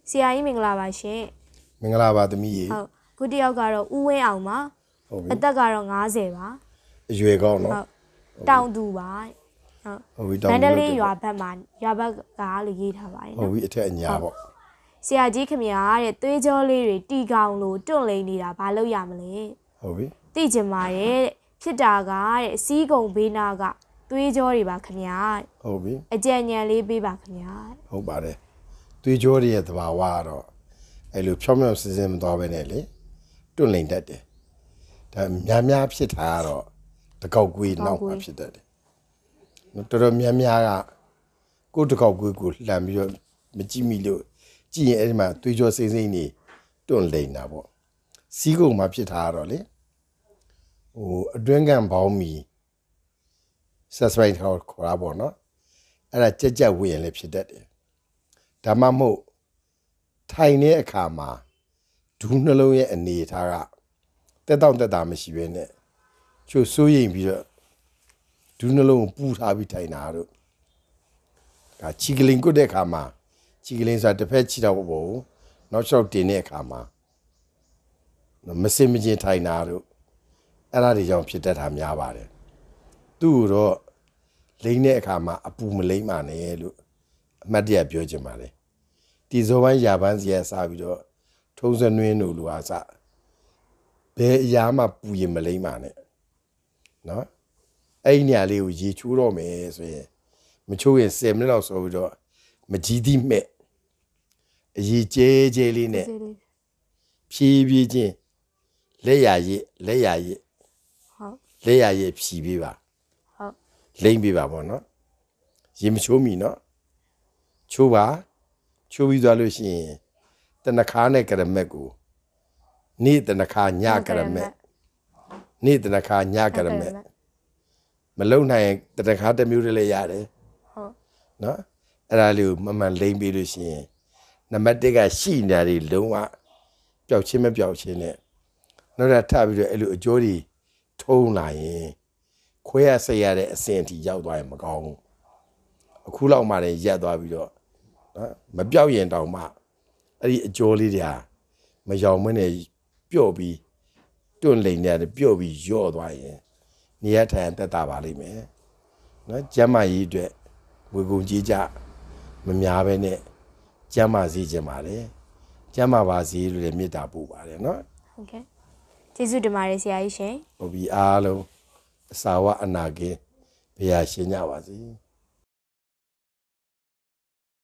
ဆရာကြီးမင်္ဂလာပါရှင်မင်္ဂလာပါသမီးရေဟုတ်ခုတယောက်ကတော့ဦးဝင်းအောင်ပါအသက်ကတော့50ပါအရွယ်ကောင်းနော်တောင်သူပါဟုတ်ပြီတောင်သူမန္တလေးရွာဘက်မှာရွာဘက်ကလို့ရေးထားပါတယ်ဟုတ်ပြီအထက်အညာပေါ့ဆရာကြီးခင်ဗျာတဲ့သွေးကြောလေးတွေတီကောင်လို့တွန့်လိန်နေတာဘာလို့ရမလဲဟုတ်ပြီသိချင်ပါတယ်ဖြစ်တာကတဲ့စီးကုံဘေးနာကသွေးကြောတွေပါခင်ဗျာဟုတ်ပြီအကြံဉာဏ်လေးပေးပါခင်ဗျာဟုတ်ပါတယ်သွေးကြောတွေရဲ့သဘာဝကတော့အဲ့လိုဖြောင်းဖြောင်းစင်စင်မသွားပဲနဲ့လေတွန့်လိန်တတ်တယ်ဒါများဖြစ်တာကတော့တကောက်ကွေးနောက်မှဖြစ်တတ်တယ်တော်တော်များကကိုယ်တကောက်ကွေးကိုလှမ်းပြီးတော့မကြည့်မိလို့ကြည့်ရင်အဲ့ဒီမှာသွေးကြောစိမ့်နေတွန့်လိန်တာပေါ့စီးကုံမှာဖြစ်တာကတော့လေအတွင်းကန်ပေါင်းမီဆက်စပိုင်ခေါ်တာပေါ့နော်အဲ့ဒါကြက်ဝင်ရင်လည်းဖြစ်တတ်တယ်ဒါမှမဟုတ်ထိုင်တဲ့အခါမှာဒူးနှလုံးရဲ့အနေထားကတက်တာမရှိဘဲနဲ့ချို့စိုးရိမ်ပြီးတော့ဒူးနှလုံးကိုပူထားပြီးထိုင်တာတို့ဒါချီကလင်ကုတ်တဲ့အခါမှာချီကလင်ဆိုတာတစ်ဖက်ချီတော့ပေါ့နောက်လျှောက်တင်တဲ့အခါမှာမစင်မချင်းထိုင်တာတို့အဲ့ဒါတွေကြောင့်ဖြစ်တတ်တာများပါတယ်သူ့တော့လိမ့်တဲ့အခါမှာအပူမလိမ့်ပါနဲ့လို့အမှတ်တရပြောချင်ပါတယ်ဒီဇောပိုင်းရာပန်းစီရစပြီးတော့ထုံးစံနှင်းတို့လူအားစဘယ်အရာမှပူရင်မလိမ့်ပါနဲ့နော်အဲ့ဒီနေရာလေးကိုရေချိုးတော့မယ်ဆိုရင်မချိုးရင်10မိနစ်လောက်ဆိုပြီးတော့မကြီးသီးမဲ့အရေးကျဲလေးနဲ့ဖြည်းချင်းလက်ရရည်ဟုတ်လက်ရရည်ဖြီးပေးပါဟုတ်လိမ့်ပေးပါပေါ့နော်ရေမချိုးမီနော်ချိုးပါချိုးပြီးသွားလို့ရှိရင်တနခါနဲ့ကရမက်ကိုနေ့တနခါညကရမက်နေ့တနခါညကရမက်မလုံနိုင်တနခါတစ်မျိုးတည်းလည်းရတယ်ဟုတ်နော်အဲ့ဒါလေးကိုမမှန်လိမ့်ပေးလို့ရှိရင်နံပါတ်1ကရှိနေတာတွေလုံးဝပျောက်ချင်းမပျောက်ချင်းနဲ့နောက်ထပ်ပြီးတော့အဲ့လိုအကျိုးတွေထုံးလာရင်ခွဲရဆက်ရတဲ့အဆင့်အထိရောက်သွားရင်မကောင်းဘူးအခုလောက်မှလည်းရက်သွားပြီးတော့နော်မပြောက်ရင်တောင်မှအဲ့ဒီအကျိုးလေးတွေဟာမယောင်မနဲ့ပြော့ပြီးတွန့်လိန်နေတယ်ပြော့ပြီးယော့သွားရင်နေရထိုင်တက်တာပါလိမ့်မယ်နော်ကျမ်းမာရေးအတွက်ဝေကုန်ကြီးကြမများပဲနဲ့ကျမ်းမာစေခြင်းပါလေကျမ်းမာပါစေလို့လည်းမေတ္တာပို့ပါတယ်နော်ဟုတ်ကဲ့ကျေးဇူးတင်ပါတယ်ဆရာကြီးရှင်ဟုတ်ပြီအားလုံးအစာဝအနာကင်းဘုရားရှင်ကြပါစေ